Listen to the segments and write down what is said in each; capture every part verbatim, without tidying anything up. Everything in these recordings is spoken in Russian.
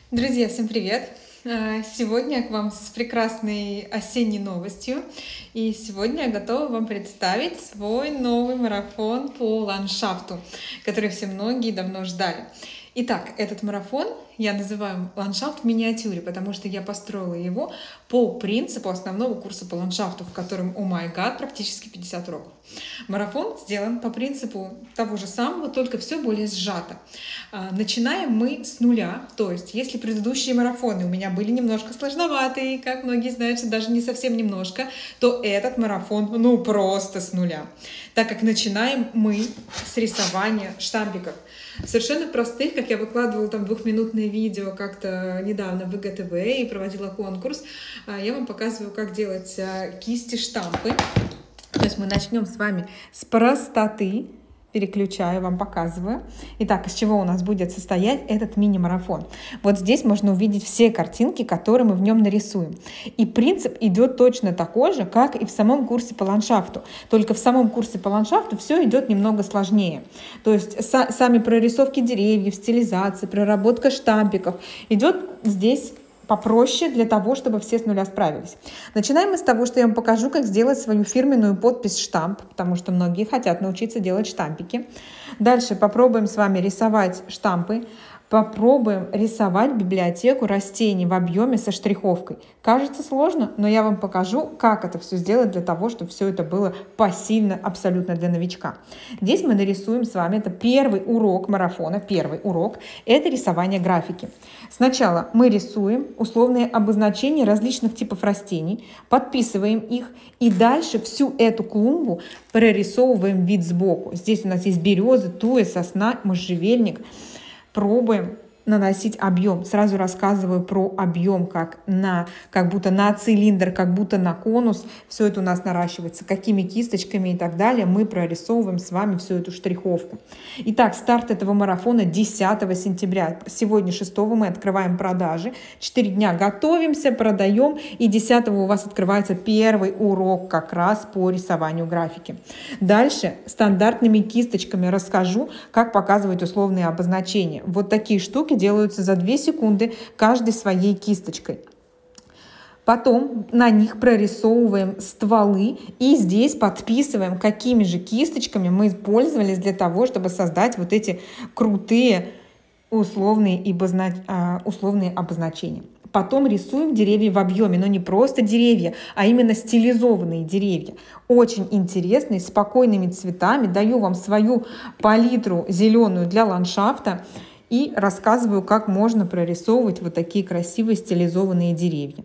Друзья, всем привет! А, Сегодня я к вам с прекрасной осенней новостью. И сегодня я готова вам представить свой новый марафон по ландшафту, который все многие давно ждали. Итак, этот марафон я называю «Ландшафт в миниатюре», потому что я построила его по принципу основного курса по ландшафту, в котором, о май гад, практически пятьдесят уроков. Марафон сделан по принципу того же самого, только все более сжато. Начинаем мы с нуля, то есть если предыдущие марафоны у меня были немножко сложноватые, как многие знают, даже не совсем немножко, то этот марафон ну просто с нуля, так как начинаем мы с рисования штампиков. Совершенно простых, как я выкладывала там двухминутное видео как-то недавно в ИГТВ и проводила конкурс, я вам показываю, как делать кисти-штампы. То есть мы начнем с вами с простоты. Переключаю, вам показываю. Итак, из чего у нас будет состоять этот мини-марафон? Вот здесь можно увидеть все картинки, которые мы в нем нарисуем. И принцип идет точно такой же, как и в самом курсе по ландшафту. Только в самом курсе по ландшафту все идет немного сложнее. То есть сами прорисовки деревьев, стилизация, проработка штампиков идет здесь попроще для того, чтобы все с нуля справились. Начинаем мы с того, что я вам покажу, как сделать свою фирменную подпись штамп, потому что многие хотят научиться делать штампики. Дальше попробуем с вами рисовать штампы. Попробуем рисовать библиотеку растений в объеме со штриховкой. Кажется сложно, но я вам покажу, как это все сделать для того, чтобы все это было посильно абсолютно для новичка. Здесь мы нарисуем с вами, это первый урок марафона, первый урок, это рисование графики. Сначала мы рисуем условные обозначения различных типов растений, подписываем их и дальше всю эту клумбу прорисовываем вид сбоку. Здесь у нас есть березы, туя, сосна, можжевельник. Пробуем наносить объем. Сразу рассказываю про объем, как, на, как будто на цилиндр, как будто на конус. Все это у нас наращивается. Какими кисточками и так далее мы прорисовываем с вами всю эту штриховку. Итак, старт этого марафона десятого сентября. Сегодня шестого мы открываем продажи. четыре дня готовимся, продаем. И десятого у вас открывается первый урок как раз по рисованию графики. Дальше стандартными кисточками расскажу, как показывать условные обозначения. Вот такие штуки делаются за две секунды каждой своей кисточкой. Потом на них прорисовываем стволы и здесь подписываем, какими же кисточками мы пользовались для того, чтобы создать вот эти крутые условные, условные обозначения. Потом рисуем деревья в объеме, но не просто деревья, а именно стилизованные деревья. Очень интересные, спокойными цветами. Даю вам свою палитру зеленую для ландшафта. И рассказываю, как можно прорисовывать вот такие красивые стилизованные деревья.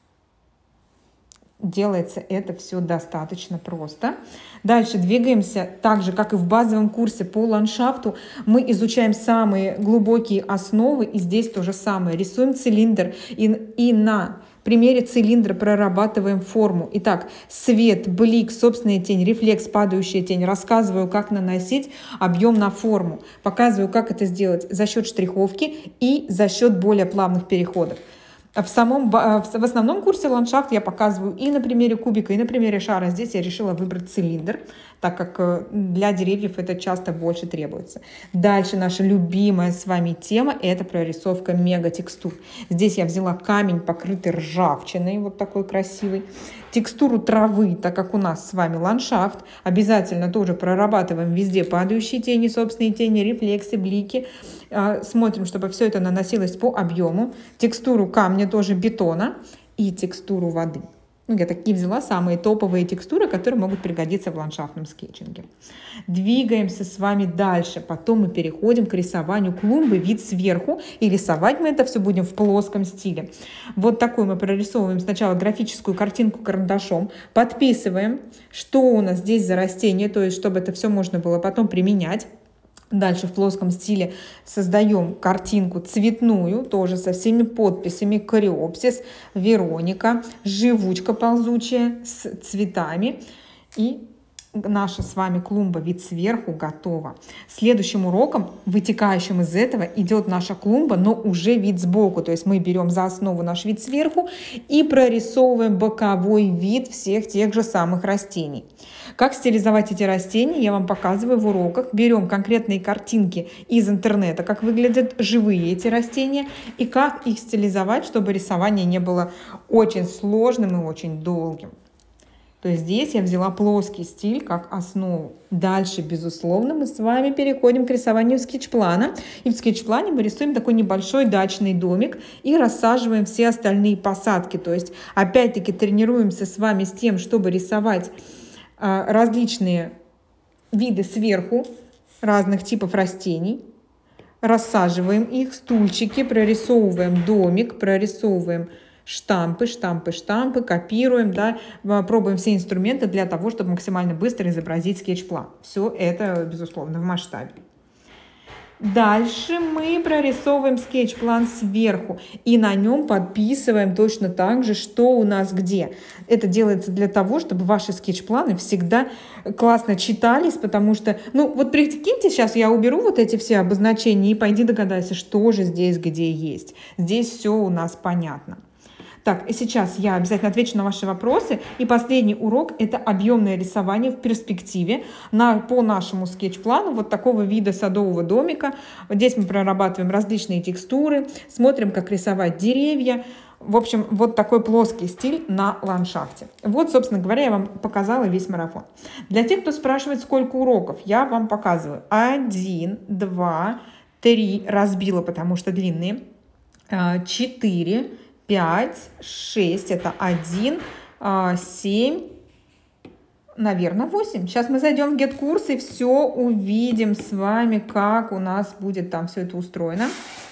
Делается это все достаточно просто. Дальше двигаемся так же, как и в базовом курсе по ландшафту. Мы изучаем самые глубокие основы. И здесь то же самое. Рисуем цилиндр и, и на примере цилиндра прорабатываем форму. Итак, свет, блик, собственная тень, рефлекс, падающая тень. Рассказываю, как наносить объем на форму. Показываю, как это сделать за счет штриховки и за счет более плавных переходов. В, самом, в основном курсе ландшафт я показываю и на примере кубика, и на примере шара. Здесь я решила выбрать цилиндр, так как для деревьев это часто больше требуется. Дальше наша любимая с вами тема – это прорисовка мегатекстур. Здесь я взяла камень, покрытый ржавчиной, вот такой красивый. Текстуру травы, так как у нас с вами ландшафт, обязательно тоже прорабатываем везде падающие тени, собственные тени, рефлексы, блики. Смотрим, чтобы все это наносилось по объему. Текстуру камня тоже бетона и текстуру воды. Я такие взяла самые топовые текстуры, которые могут пригодиться в ландшафтном скетчинге. Двигаемся с вами дальше. Потом мы переходим к рисованию клумбы вид сверху. И рисовать мы это все будем в плоском стиле. Вот такую мы прорисовываем сначала графическую картинку карандашом. Подписываем, что у нас здесь за растение, то есть чтобы это все можно было потом применять. Дальше в плоском стиле создаем картинку цветную, тоже со всеми подписями. Кориопсис, Вероника, живучка ползучая с цветами. И наша с вами клумба вид сверху готова. Следующим уроком, вытекающим из этого, идет наша клумба, но уже вид сбоку. То есть мы берем за основу наш вид сверху и прорисовываем боковой вид всех тех же самых растений. Как стилизовать эти растения, я вам показываю в уроках. Берем конкретные картинки из интернета, как выглядят живые эти растения, и как их стилизовать, чтобы рисование не было очень сложным и очень долгим. То есть здесь я взяла плоский стиль как основу. Дальше, безусловно, мы с вами переходим к рисованию скетч-плана. И в скетч-плане мы рисуем такой небольшой дачный домик и рассаживаем все остальные посадки. То есть, опять-таки, тренируемся с вами с тем, чтобы рисовать а, различные виды сверху разных типов растений. Рассаживаем их, стульчики, прорисовываем домик, прорисовываем штампы, штампы, штампы, копируем, да, пробуем все инструменты для того, чтобы максимально быстро изобразить скетч-план. Все это, безусловно, в масштабе. Дальше мы прорисовываем скетч-план сверху и на нем подписываем точно так же, что у нас где. Это делается для того, чтобы ваши скетч-планы всегда классно читались, потому что, ну вот прикиньте, сейчас я уберу вот эти все обозначения и пойди догадайся, что же здесь где есть. Здесь все у нас понятно. Так, и сейчас я обязательно отвечу на ваши вопросы. И последний урок – это объемное рисование в перспективе на, по нашему скетч-плану вот такого вида садового домика. Вот здесь мы прорабатываем различные текстуры, смотрим, как рисовать деревья. В общем, вот такой плоский стиль на ландшафте. Вот, собственно говоря, я вам показала весь марафон. Для тех, кто спрашивает, сколько уроков, я вам показываю. Один, два, три, разбила, потому что длинные, четыре, пять, шесть, это один, семь, наверное, восемь. Сейчас мы зайдем в get-курс и все увидим с вами, как у нас будет там все это устроено.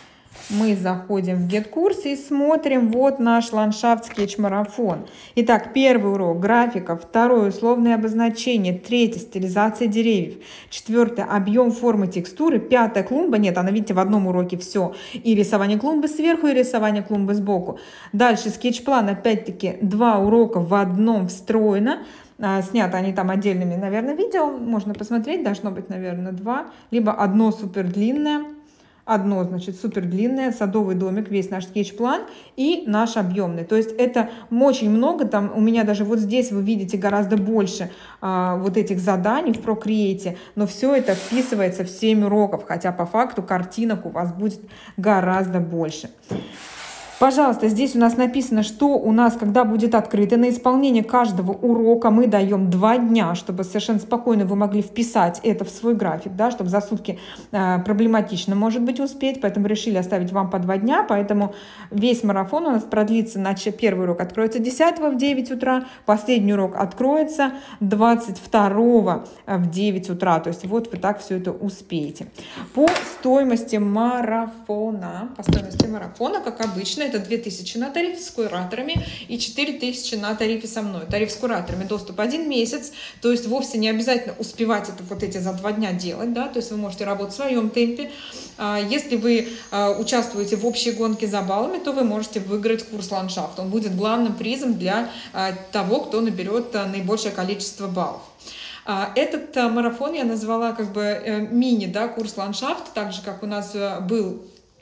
Мы заходим в get-курс и смотрим вот наш ландшафт скетч-марафон. Итак, первый урок графика, второй условное обозначение, третий стилизация деревьев, четвертый объем формы текстуры, пятая клумба, нет, она, видите, в одном уроке все, и рисование клумбы сверху, и рисование клумбы сбоку. Дальше скетч-план, опять-таки, два урока в одном встроено. Сняты они там отдельными, наверное, видео, можно посмотреть, должно быть, наверное, два, либо одно супер длинное. Одно, значит, супер длинное, садовый домик, весь наш скетч-план и наш объемный. То есть это очень много, там у меня даже вот здесь вы видите гораздо больше а, вот этих заданий в Procreate, но все это вписывается в семь уроков, хотя по факту картинок у вас будет гораздо больше. Пожалуйста, здесь у нас написано, что у нас, когда будет открыто. На исполнение каждого урока мы даем два дня, чтобы совершенно спокойно вы могли вписать это в свой график, да, чтобы за сутки э, проблематично, может быть, успеть, поэтому решили оставить вам по два дня, поэтому весь марафон у нас продлится, значит, первый урок откроется десятого в девять утра, последний урок откроется двадцать второго в девять утра, то есть вот вы так все это успеете. По стоимости марафона, по стоимости марафона, как обычно, это две тысячи на тарифе с кураторами и четыре тысячи на тарифе со мной. Тариф с кураторами доступ один месяц, то есть вовсе не обязательно успевать это вот эти за два дня делать, да, то есть вы можете работать в своем темпе. Если вы участвуете в общей гонке за баллами, то вы можете выиграть курс ландшафт. Он будет главным призом для того, кто наберет наибольшее количество баллов. Этот марафон я назвала как бы мини, да, курс ландшафт, так же, как у нас был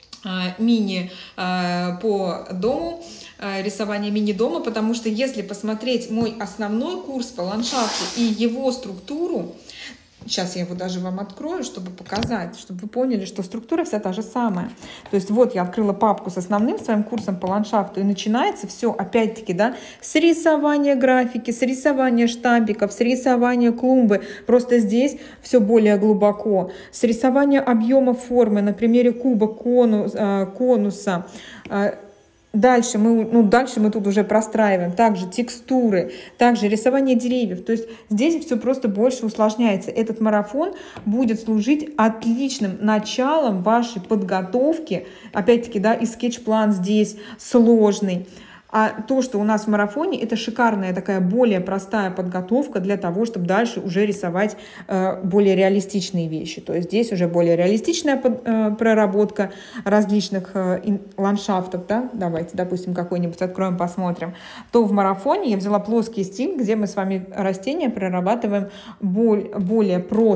мини по дому, рисование мини-дома, потому что если посмотреть мой основной курс по ландшафту и его структуру, сейчас я его даже вам открою, чтобы показать, чтобы вы поняли, что структура вся та же самая. То есть вот я открыла папку с основным своим курсом по ландшафту, и начинается все опять-таки, да, с рисования графики, с рисования штампиков, с рисования клумбы. Просто здесь все более глубоко. С рисования объема формы на примере куба, конус, конуса. Дальше мы, ну, дальше мы тут уже простраиваем также текстуры, также рисование деревьев. То есть здесь все просто больше усложняется. Этот марафон будет служить отличным началом вашей подготовки. Опять-таки, да, и скетч-план здесь сложный. А то, что у нас в марафоне, это шикарная такая более простая подготовка для того, чтобы дальше уже рисовать э, более реалистичные вещи. То есть здесь уже более реалистичная под, э, проработка различных э, ин, ландшафтов. Да? Давайте, допустим, какой-нибудь откроем, посмотрим. То в марафоне я взяла плоский стиль, где мы с вами растения прорабатываем боль, более просто.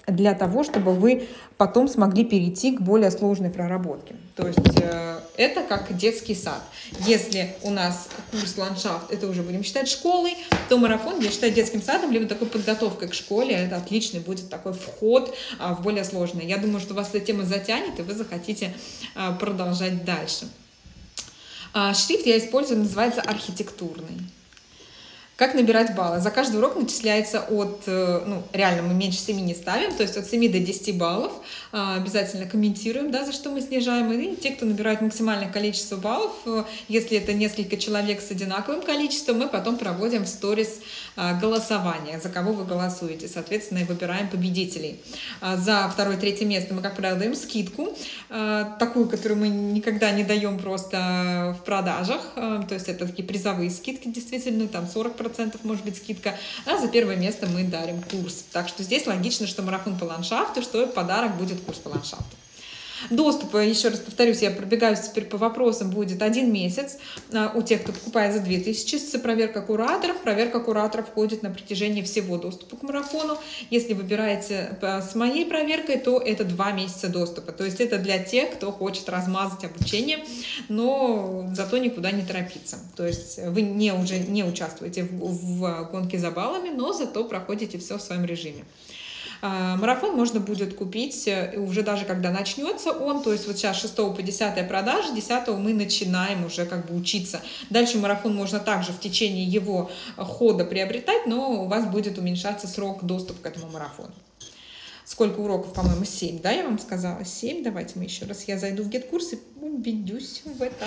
для того, чтобы вы потом смогли перейти к более сложной проработке. То есть э, это как детский сад. Если у нас курс ландшафт, это уже будем считать школой, то марафон я считаю детским садом, либо такой подготовкой к школе. Это отличный будет такой вход а, в более сложное. Я думаю, что вас эта тема затянет, и вы захотите а, продолжать дальше. А, шрифт я использую, называется архитектурный. Как набирать баллы? За каждый урок начисляется от, ну, реально мы меньше семи не ставим, то есть от семи до десяти баллов. Обязательно комментируем, да, за что мы снижаем. И те, кто набирает максимальное количество баллов, если это несколько человек с одинаковым количеством, мы потом проводим в сторис голосование, за кого вы голосуете. Соответственно, и выбираем победителей. За второе, третье место мы, как правило, даем скидку, такую, которую мы никогда не даем просто в продажах. То есть это такие призовые скидки, действительно, там сорок процентов может быть скидка, а за первое место мы дарим курс. Так что здесь логично, что марафон по ландшафту, что подарок будет курс по ландшафту. Доступ, еще раз повторюсь, я пробегаюсь теперь по вопросам, будет один месяц у тех, кто покупает за две тысячи с проверкой кураторов. Проверка кураторов входит на протяжении всего доступа к марафону. Если выбираете с моей проверкой, то это два месяца доступа. То есть это для тех, кто хочет размазать обучение, но зато никуда не торопиться. То есть вы не, уже не участвуете в, в гонке за баллами, но зато проходите все в своем режиме. Марафон можно будет купить уже даже когда начнется он, то есть вот сейчас шестого по десятое продажи, десятого мы начинаем уже как бы учиться. Дальше марафон можно также в течение его хода приобретать, но у вас будет уменьшаться срок доступа к этому марафону. Сколько уроков, по-моему, семь, да, я вам сказала? семь, давайте мы еще раз, я зайду в гет-курс и убедюсь в этом.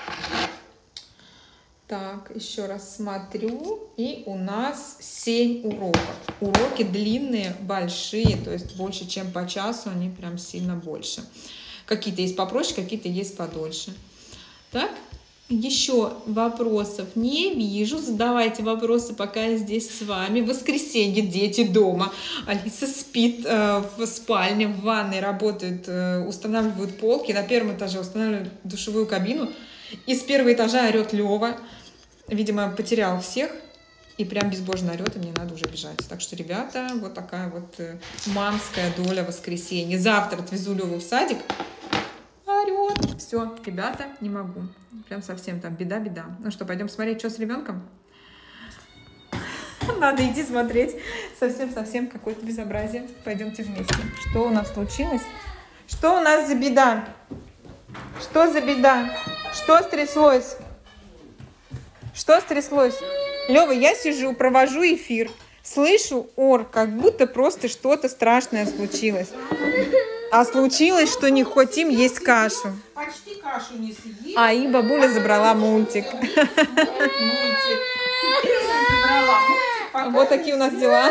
Так, еще раз смотрю, и у нас семь уроков. Уроки длинные, большие, то есть больше, чем по часу, они прям сильно больше. Какие-то есть попроще, какие-то есть подольше. Так, еще вопросов не вижу. Задавайте вопросы, пока я здесь с вами. В воскресенье дети дома. Алиса спит э, в спальне, в ванной работают, э, устанавливают полки. На первом этаже устанавливают душевую кабину. И с первого этажа орет Лева. Видимо, потерял всех и прям безбожно орет, и мне надо уже бежать. Так что, ребята, вот такая вот мамская доля воскресенья. Завтра отвезу Леву в садик. Орет. Все, ребята, не могу. Прям совсем там беда-беда. Ну что, пойдем смотреть, что с ребенком? Надо идти смотреть. Совсем-совсем какое-то безобразие. Пойдемте вместе. Что у нас случилось? Что у нас за беда? Что за беда? Что стряслось? Что стряслось? Лёва, я сижу, провожу эфир. Слышу ор, как будто просто что-то страшное случилось. А случилось, что не хотим есть кашу. Почти кашу не съели. А и бабуля забрала мультик. Вот такие у нас дела.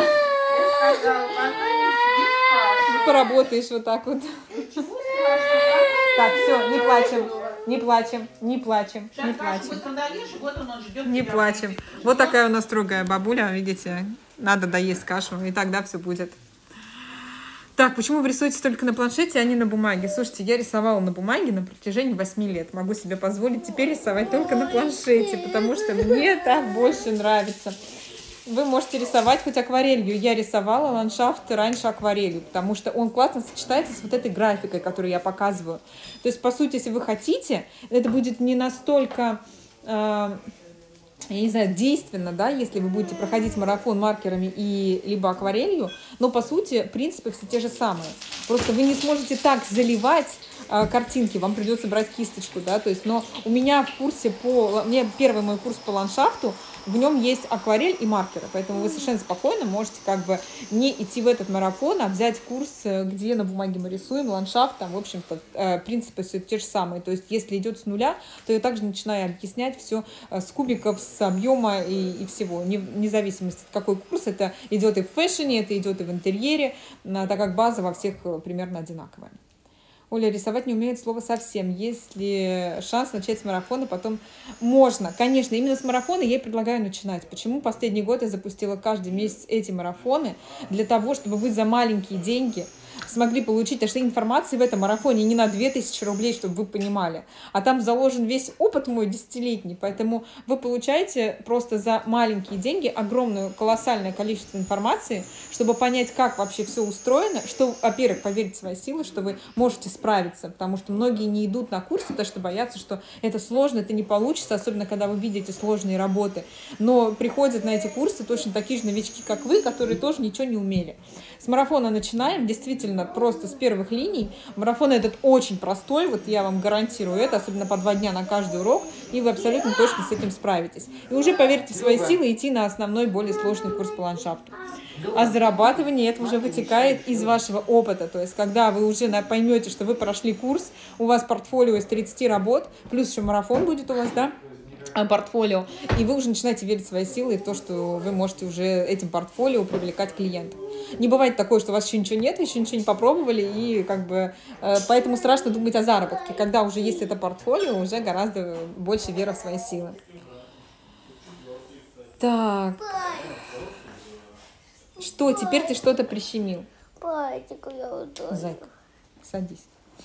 Поработаешь вот так вот. Так, все, не плачем. Не плачем, не плачем, не плачем. Не плачем. Вот такая у нас строгая бабуля, видите, надо доесть кашу, и тогда все будет. Так, почему вы рисуете только на планшете, а не на бумаге? Слушайте, я рисовала на бумаге на протяжении восьми лет. Могу себе позволить теперь рисовать только на планшете, потому что мне так больше нравится. Вы можете рисовать хоть акварелью. Я рисовала ландшафт раньше акварелью, потому что он классно сочетается с вот этой графикой, которую я показываю. То есть, по сути, если вы хотите, это будет не настолько, э, я не знаю, действенно, да, если вы будете проходить марафон маркерами и либо акварелью, но, по сути, принципы все те же самые. Просто вы не сможете так заливать э, картинки, вам придется брать кисточку, да, то есть, но у меня в курсе по, у меня первый мой курс по ландшафту, в нем есть акварель и маркеры, поэтому вы совершенно спокойно можете как бы не идти в этот марафон, а взять курс, где на бумаге мы рисуем, ландшафт, там, в общем-то, принципы все те же самые. То есть, если идет с нуля, то я также начинаю объяснять все с кубиков, с объема и, и всего. Не, вне зависимости от какой курс, это идет и в фэшне, это идет и в интерьере, так как база во всех примерно одинаковая. Оля, рисовать не умеет слова совсем. Есть ли шанс начать с марафона? Потом можно. Конечно, именно с марафона я и предлагаю начинать. Почему последний год я запустила каждый месяц эти марафоны? Для того, чтобы вы за маленькие деньги смогли получить, потому что информации в этом марафоне не на две тысячи рублей, чтобы вы понимали, а там заложен весь опыт мой десятилетний, поэтому вы получаете просто за маленькие деньги огромное, колоссальное количество информации, чтобы понять, как вообще все устроено, что, во-первых, поверить в свои силы, что вы можете справиться, потому что многие не идут на курсы, потому что боятся, что это сложно, это не получится, особенно когда вы видите сложные работы, но приходят на эти курсы точно такие же новички, как вы, которые тоже ничего не умели. С марафона начинаем, действительно, просто с первых линий. Марафон этот очень простой, вот я вам гарантирую это, особенно по два дня на каждый урок, и вы абсолютно точно с этим справитесь. И уже поверьте в свои силы идти на основной, более сложный курс по ландшафту. А зарабатывание это уже вытекает из вашего опыта, то есть когда вы уже поймете, что вы прошли курс, у вас портфолио из тридцати работ, плюс еще марафон будет у вас, да, портфолио, и вы уже начинаете верить в свои силы и в то, что вы можете уже этим портфолио привлекать клиентов. Не бывает такое, что у вас еще ничего нет, еще ничего не попробовали, и как бы э, поэтому страшно думать о заработке. Когда уже есть это портфолио, уже гораздо больше веры в свои силы. Так. Что, теперь ты что-то прищемил? Зайка, садись.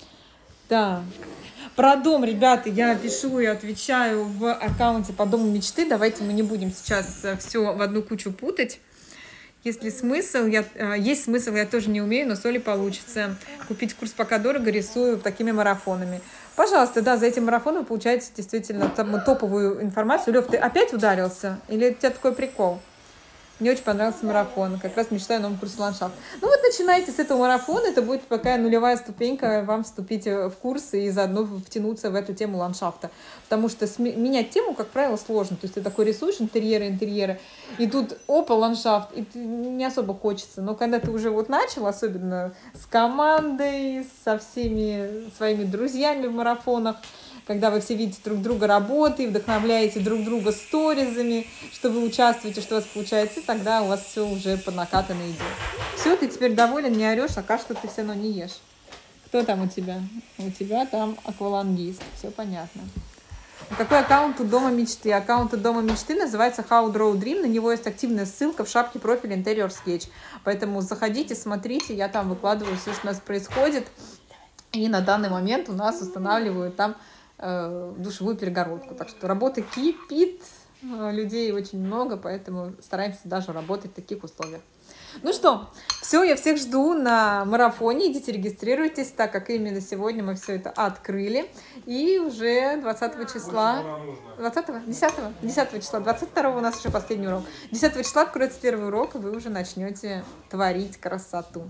Так, про дом, ребята, я пишу и отвечаю в аккаунте по Дому мечты. Давайте мы не будем сейчас все в одну кучу путать. Если смысл, я, есть смысл, я тоже не умею, но соли получится. Купить курс пока дорого, рисую такими марафонами. Пожалуйста, да, за этим марафоном вы получаете действительно там, топовую информацию. Лев, ты опять ударился? Или у тебя такой прикол? Мне очень понравился марафон. Как раз мечтаю о новом курсе ландшафт. Ну вот начинайте с этого марафона. Это будет такая нулевая ступенька вам вступить в курс и заодно втянуться в эту тему ландшафта. Потому что менять тему, как правило, сложно. То есть ты такой рисуешь интерьеры, интерьеры, и тут опа, ландшафт, и не особо хочется. Но когда ты уже вот начал, особенно с командой, со всеми своими друзьями в марафонах, когда вы все видите друг друга работы, вдохновляете друг друга сторизами, что вы участвуете, что у вас получается, и тогда у вас все уже под накатано идет. Все, ты теперь доволен, не орешь, а кашу ты все равно не ешь. Кто там у тебя? У тебя там аквалангист, все понятно. Какой аккаунт у Дома мечты? Аккаунт у Дома мечты называется How Draw Dream, на него есть активная ссылка в шапке профиля Interior Sketch, поэтому заходите, смотрите, я там выкладываю все, что у нас происходит, и на данный момент у нас устанавливают там душевую перегородку. Так что работа кипит, людей очень много, поэтому стараемся даже работать в таких условиях. Ну что, все, я всех жду на марафоне. Идите регистрируйтесь, так как именно сегодня мы все это открыли. И уже двадцатого числа, двадцатого, десятого, десятого числа, двадцать второго у нас уже последний урок. десятого числа откроется первый урок, и вы уже начнете творить красоту.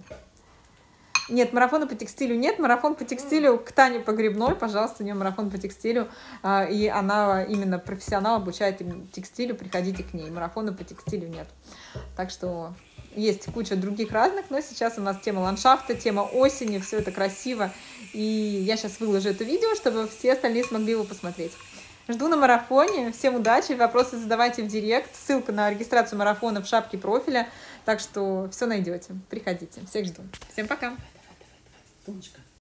Нет, марафона по текстилю нет. Марафон по текстилю к Тане Погребной, пожалуйста, у нее марафон по текстилю, и она именно профессионал, обучает текстилю, приходите к ней. Марафона по текстилю нет. Так что есть куча других разных, но сейчас у нас тема ландшафта, тема осени, все это красиво. И я сейчас выложу это видео, чтобы все остальные смогли его посмотреть. Жду на марафоне. Всем удачи. Вопросы задавайте в директ. Ссылка на регистрацию марафона в шапке профиля. Так что все найдете. Приходите. Всех жду. Всем пока.